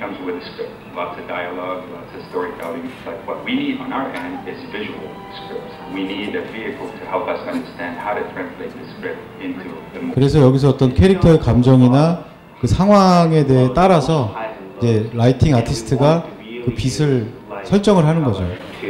그래서 여기서 어떤 캐릭터의 감정이나 그 상황에 대해 따라서 이제 라이팅 아티스트가 그 빛을 설정을 하는 거죠.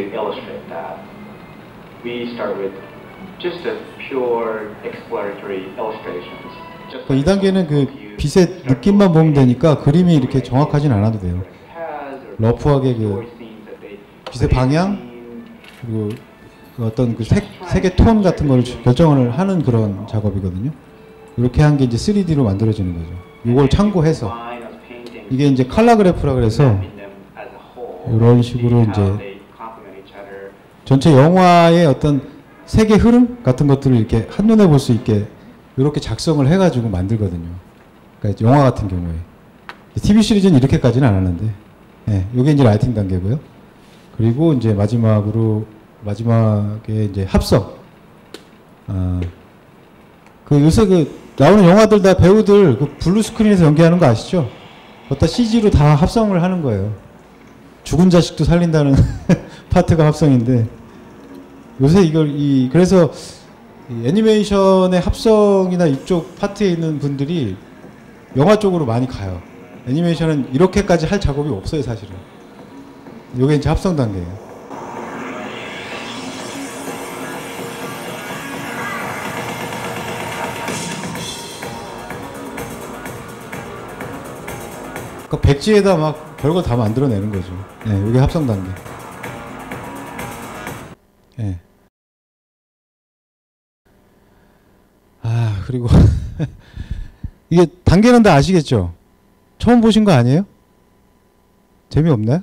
그러니까 이 단계는 그 빛의 느낌만 보면 되니까 그림이 이렇게 정확하진 않아도 돼요. 러프하게 그 빛의 방향 그리고 그 어떤 그 색의 톤 같은 걸 결정을 하는 그런 작업이거든요. 이렇게 한 게 이제 3D로 만들어지는 거죠. 이걸 참고해서 이게 이제 컬러 그래프라 그래서 이런 식으로 이제 전체 영화의 어떤 색의 흐름 같은 것들을 이렇게 한눈에 볼 수 있게 이렇게 작성을 해가지고 만들거든요. 그러니까 영화 같은 경우에 TV 시리즈는 이렇게까지는 안 하는데, 예, 이게 이제 라이팅 단계고요. 그리고 이제 마지막에 이제 합성. 그 요새 그 나오는 영화들 다 배우들 그 블루 스크린에서 연기하는 거 아시죠? 그거 다 CG로 다 합성을 하는 거예요. 죽은 자식도 살린다는 파트가 합성인데 요새 그래서 이 애니메이션의 합성이나 이쪽 파트에 있는 분들이 영화 쪽으로 많이 가요. 애니메이션은 이렇게까지 할 작업이 없어요, 사실은. 요게 이제 합성 단계예요. 그 백지에다 막 별거 다 만들어내는 거죠. 예, 이게 합성 단계. 예. 그리고 이게 단계는 다 아시겠죠? 처음 보신 거 아니에요? 재미없나요?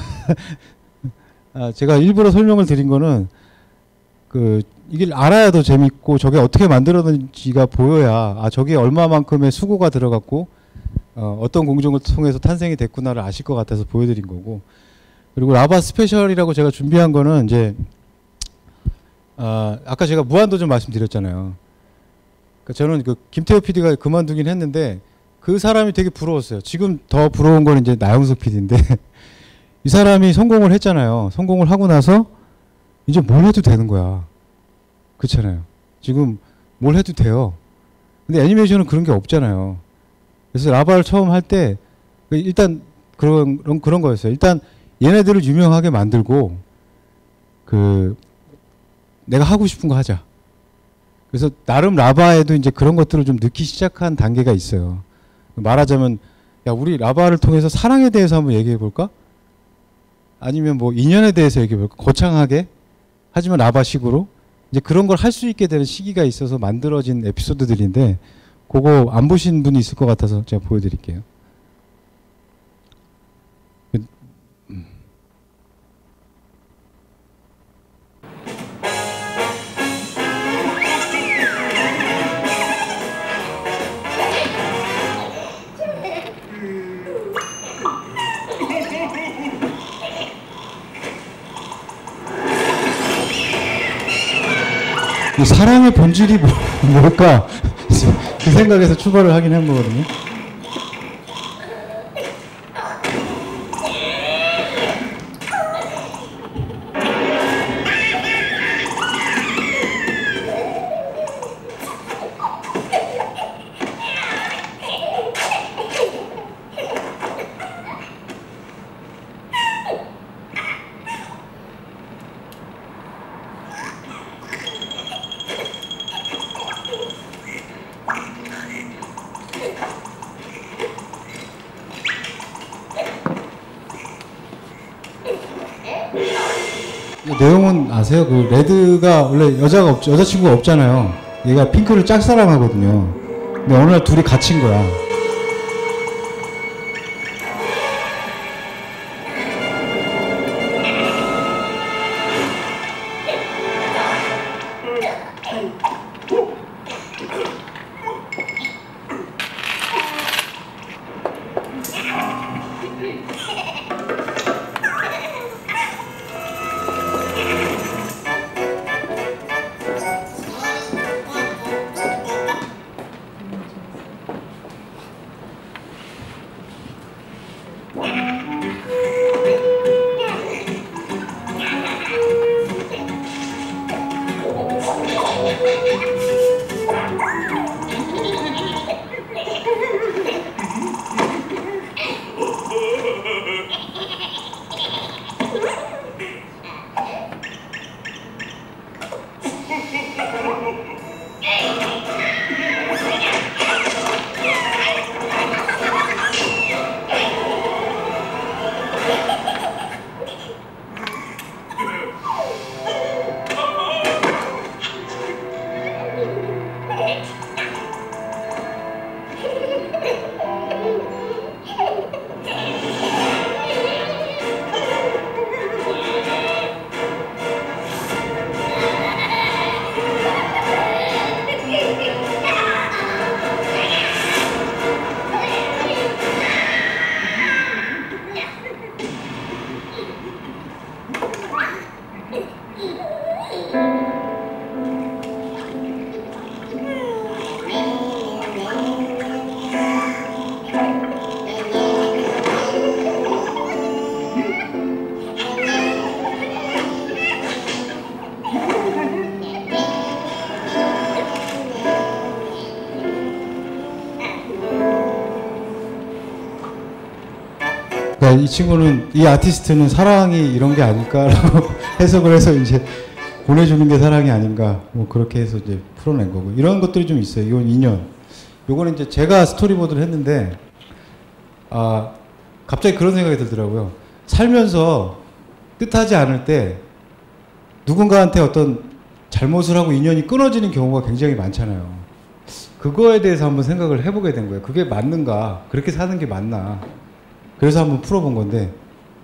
제가 일부러 설명을 드린 거는 이게 알아야 더 재밌고 저게 어떻게 만들어졌는지가 보여야 저게 얼마만큼의 수고가 들어갔고 어떤 공정을 통해서 탄생이 됐구나를 아실 것 같아서 보여드린 거고. 그리고 라바 스페셜이라고 제가 준비한 거는 이제 아까 제가 무한도전 말씀드렸잖아요. 그러니까 저는 그 김태호 PD가 그만두긴 했는데 그 사람이 되게 부러웠어요. 지금 더 부러운 건 이제 나영석 PD인데 이 사람이 성공을 했잖아요. 성공을 하고 나서 이제 뭘 해도 되는 거야. 그렇잖아요. 지금 뭘 해도 돼요. 근데 애니메이션은 그런 게 없잖아요. 그래서 라바를 처음 할 때 일단 그런 거였어요. 일단 얘네들을 유명하게 만들고 내가 하고 싶은 거 하자. 그래서 나름 라바에도 이제 그런 것들을 좀 넣기 시작한 단계가 있어요. 말하자면 야, 우리 라바를 통해서 사랑에 대해서 한번 얘기해 볼까? 아니면 뭐 인연에 대해서 얘기해 볼까? 거창하게 하지만 라바식으로 이제 그런 걸 할 수 있게 되는 시기가 있어서 만들어진 에피소드들인데 그거 안 보신 분이 있을 것 같아서 제가 보여드릴게요. 사랑의 본질이 뭘까? 그 생각에서 출발을 하긴 한 거거든요. 내용은 아세요? 그 레드가 원래 여자친구가 없잖아요. 얘가 핑크를 짝사랑하거든요. 근데 어느 날 둘이 갇힌 거야. 그러니까 이 친구는 이 아티스트는 사랑이 이런 게 아닐까라고 해석을 해서 이제 보내주는 게 사랑이 아닌가 뭐 그렇게 해서 이제 풀어낸 거고 이런 것들이 좀 있어요. 이건 인연. 요거는 이제 제가 스토리보드를 했는데 갑자기 그런 생각이 들더라고요. 살면서 뜻하지 않을 때 누군가한테 어떤 잘못을 하고 인연이 끊어지는 경우가 굉장히 많잖아요. 그거에 대해서 한번 생각을 해보게 된 거예요. 그게 맞는가? 그렇게 사는 게 맞나? 그래서 한번 풀어본 건데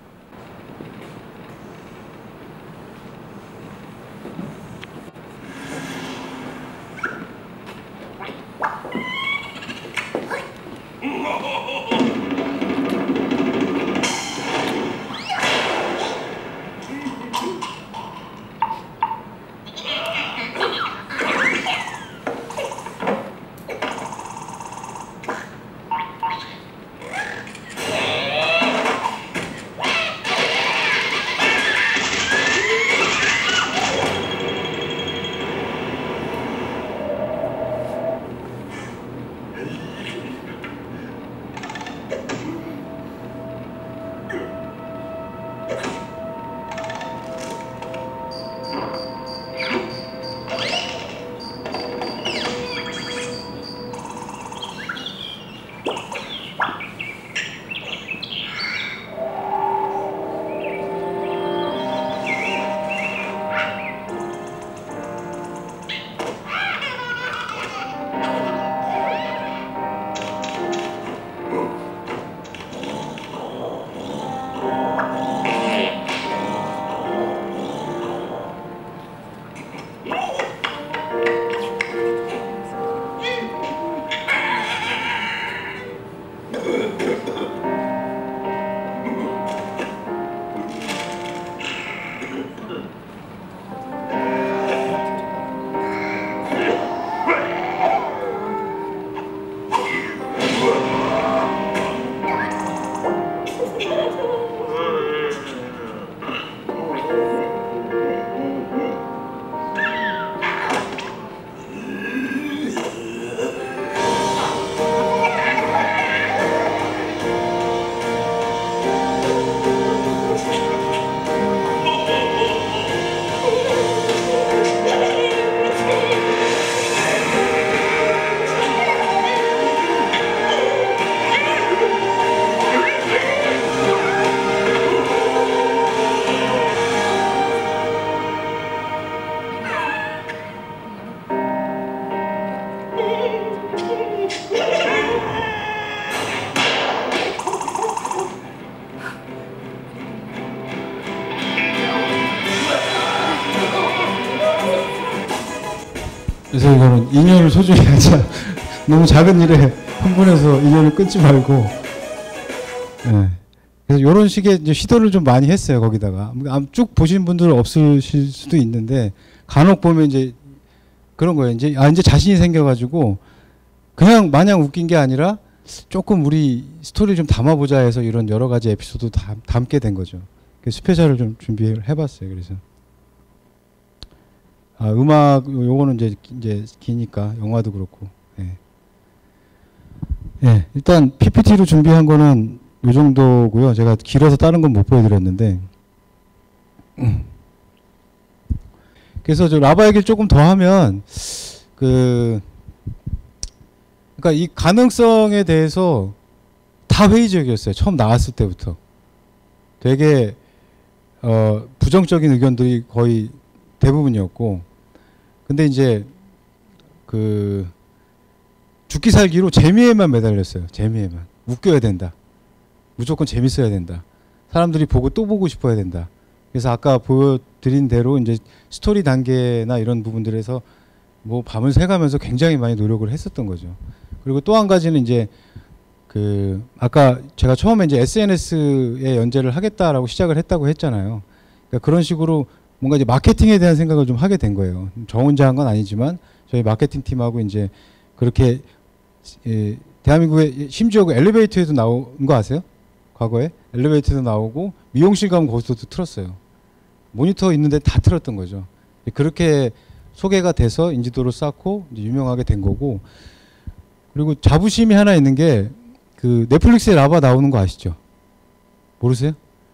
그래서 이거는 인연을 소중히 하자. 너무 작은 일에 흥분해서 인연을 끊지 말고. 네. 그래서 이런 식의 이제 시도를 좀 많이 했어요. 거기다가 쭉 보신 분들은 없으실 수도 있는데 간혹 보면 이제 그런 거예요. 이제 이제 자신이 생겨가지고 그냥 마냥 웃긴 게 아니라 조금 우리 스토리를 좀 담아보자 해서 이런 여러 가지 에피소드 담게 된 거죠. 스페셜을 좀 준비를 해봤어요. 그래서 음악 요거는 이제 기니까 영화도 그렇고. 예. 예, 일단 PPT로 준비한 거는 요 정도고요. 제가 길어서 다른 건 못 보여드렸는데. 그래서 저 라바 얘기를 조금 더 하면 그러니까 이 가능성에 대해서 다 회의적이었어요. 처음 나왔을 때부터. 되게 부정적인 의견들이 거의 대부분이었고, 근데 이제 그 죽기 살기로 재미에만 매달렸어요. 재미에만. 웃겨야 된다. 무조건 재밌어야 된다. 사람들이 보고 또 보고 싶어야 된다. 그래서 아까 보여드린 대로 이제 스토리 단계나 이런 부분들에서 뭐 밤을 새가면서 굉장히 많이 노력을 했었던 거죠. 그리고 또 한 가지는 이제 그 아까 제가 처음에 이제 SNS에 연재를 하겠다라고 시작을 했다고 했잖아요. 그러니까 그런 식으로 뭔가 이제 마케팅에 대한 생각을 좀 하게 된 거예요. 저 혼자 한 건 아니지만 저희 마케팅 팀하고 이제 그렇게 대한민국에 심지어 그 엘리베이터에도 나온 거 아세요? 과거에 엘리베이터도 나오고 미용실 가면 거기서도 틀었어요. 모니터 있는데 다 틀었던 거죠. 그렇게 소개가 돼서 인지도를 쌓고 이제 유명하게 된 거고, 그리고 자부심이 하나 있는 게 그 넷플릭스에 라바 나오는 거 아시죠? 모르세요?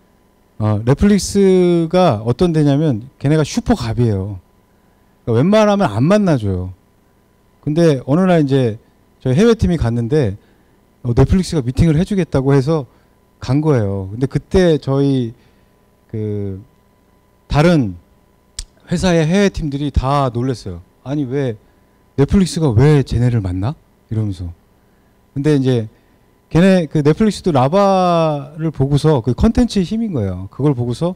넷플릭스가 어떤 데냐면 걔네가 슈퍼갑이에요. 그러니까 웬만하면 안 만나줘요. 근데 어느 날 이제 저희 해외팀이 갔는데 넷플릭스가 미팅을 해주겠다고 해서 간 거예요. 근데 그때 저희 그 다른 회사의 해외팀들이 다 놀랐어요. 아니 왜 넷플릭스가 왜 쟤네를 만나? 이러면서. 근데 이제 걔네 그 넷플릭스도 라바를 보고서 그 컨텐츠의 힘인 거예요. 그걸 보고서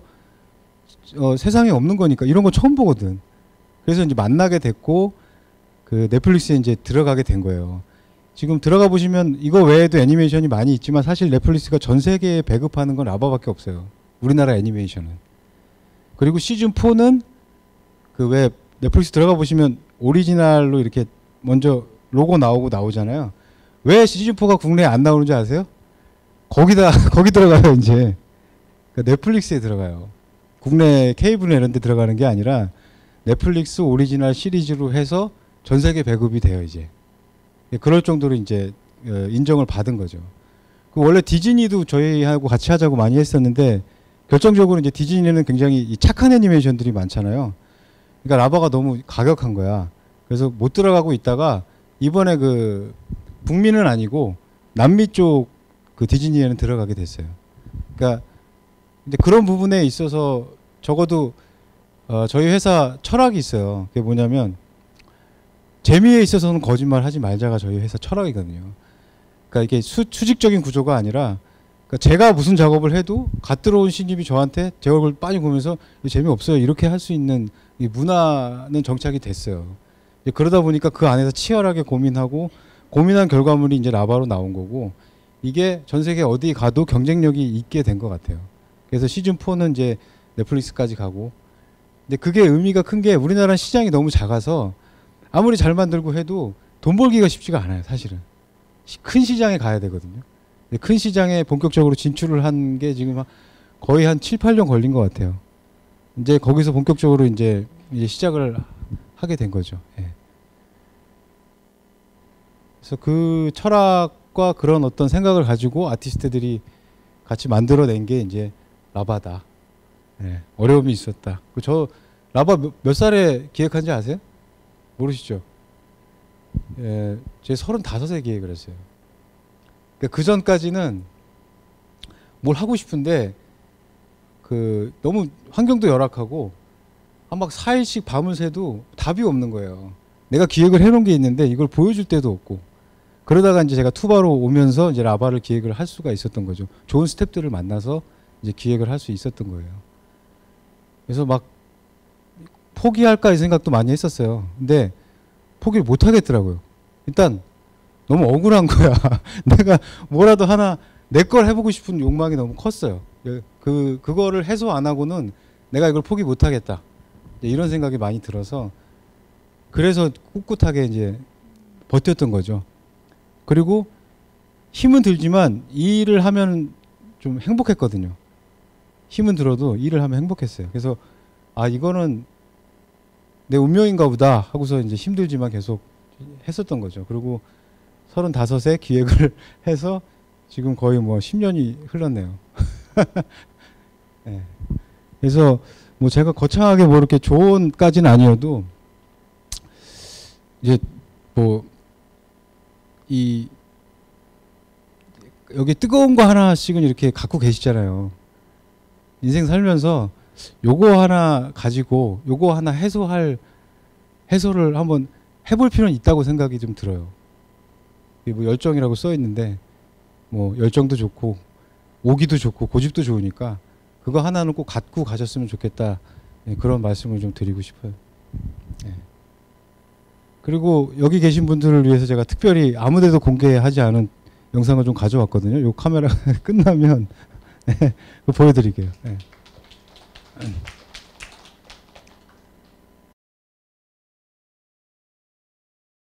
세상에 없는 거니까 이런 거 처음 보거든. 그래서 이제 만나게 됐고 그 넷플릭스에 이제 들어가게 된 거예요. 지금 들어가 보시면 이거 외에도 애니메이션이 많이 있지만 사실 넷플릭스가 전 세계에 배급하는 건 라바밖에 없어요. 우리나라 애니메이션은. 그리고 시즌 4는 그 왜 넷플릭스 들어가 보시면 오리지널로 이렇게 먼저 로고 나오고 나오잖아요. 왜 시즌 4가 국내에 안 나오는지 아세요? 거기 들어가요, 이제. 그러니까 넷플릭스에 들어가요. 국내 케이블이나 이런 데 들어가는 게 아니라 넷플릭스 오리지널 시리즈로 해서 전 세계 배급이 돼요, 이제. 그럴 정도로 이제 인정을 받은 거죠. 그 원래 디즈니도 저희하고 같이 하자고 많이 했었는데 결정적으로 이제 디즈니는 굉장히 이 착한 애니메이션들이 많잖아요. 그러니까 라바가 너무 가격한 거야. 그래서 못 들어가고 있다가 이번에 그 북미는 아니고 남미 쪽 그 디즈니에는 들어가게 됐어요. 그러니까 근데 그런 부분에 있어서 적어도 저희 회사 철학이 있어요. 그게 뭐냐면 재미에 있어서는 거짓말 하지 말자가 저희 회사 철학이거든요. 그러니까 이게 수직적인 구조가 아니라 그러니까 제가 무슨 작업을 해도 갓 들어온 신입이 저한테 제 얼굴 빤히 보면서 재미없어요 이렇게 할 수 있는 이 문화는 정착이 됐어요. 그러다 보니까 그 안에서 치열하게 고민한 결과물이 이제 라바로 나온 거고 이게 전 세계 어디 가도 경쟁력이 있게 된 것 같아요. 그래서 시즌 4는 이제 넷플릭스까지 가고 근데 그게 의미가 큰 게 우리나라 시장이 너무 작아서 아무리 잘 만들고 해도 돈 벌기가 쉽지가 않아요, 사실은. 큰 시장에 가야 되거든요. 큰 시장에 본격적으로 진출을 한 게 지금 거의 한 7, 8년 걸린 것 같아요. 이제 거기서 본격적으로 이제 시작을 하게 된 거죠. 예. 그래서 그 철학과 그런 어떤 생각을 가지고 아티스트들이 같이 만들어낸 게 이제 라바다. 예. 어려움이 있었다. 저 라바 몇 살에 기획한지 아세요? 모르시죠? 예, 제 35세 기획을 했어요. 그 전까지는 뭘 하고 싶은데 그 너무 환경도 열악하고 한 막 4일씩 밤을 새도 답이 없는 거예요. 내가 기획을 해놓은 게 있는데 이걸 보여줄 데도 없고 그러다가 이제 제가 투바로 오면서 이제 라바를 기획을 할 수가 있었던 거죠. 좋은 스태프들을 만나서 이제 기획을 할 수 있었던 거예요. 그래서 막 포기할까 이 생각도 많이 했었어요. 근데 포기를 못 하겠더라고요. 일단 너무 억울한 거야. 내가 뭐라도 하나 내 걸 해보고 싶은 욕망이 너무 컸어요. 그거를 해소 안 하고는 내가 이걸 포기 못 하겠다. 이런 생각이 많이 들어서 그래서 꿋꿋하게 이제 버텼던 거죠. 그리고 힘은 들지만 이 일을 하면 좀 행복했거든요. 힘은 들어도 일을 하면 행복했어요. 그래서 아 이거는 내 운명인가 보다 하고서 이제 힘들지만 계속 했었던 거죠. 그리고 35세 기획을 해서 지금 거의 뭐 10년이 흘렀네요. 네. 그래서 뭐 제가 거창하게 뭐 이렇게 조언까지는 아니어도 이제 뭐 이 여기 뜨거운 거 하나씩은 이렇게 갖고 계시잖아요. 인생 살면서 요거 하나 가지고 요거 하나 해소를 한번 해볼 필요는 있다고 생각이 좀 들어요. 뭐 열정이라고 써 있는데 뭐 열정도 좋고 오기도 좋고 고집도 좋으니까 그거 하나는 꼭 갖고 가셨으면 좋겠다. 네, 그런 말씀을 좀 드리고 싶어요. 네. 그리고 여기 계신 분들을 위해서 제가 특별히 아무데도 공개하지 않은 영상을 좀 가져왔거든요. 요 카메라 끝나면 네, 그거 보여드릴게요. 네.